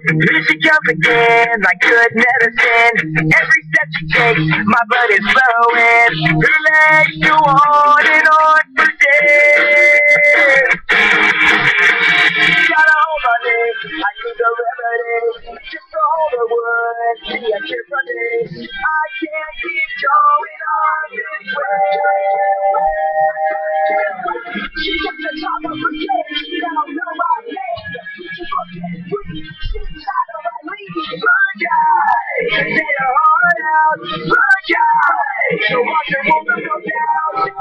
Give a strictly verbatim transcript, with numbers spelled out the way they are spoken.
Here she comes again, like good medicine. Every step she takes, my blood is flowing. Her legs go on and on for days. Gotta hold on it, I need a remedy. Just to hold her wood, see I can't run it. I can't keep going on this way. She's at the top of her game, she don't know my name. She's fucking free, she's out of my league. Run, guy, get her heart out. Run, guy, so watch her woman go down.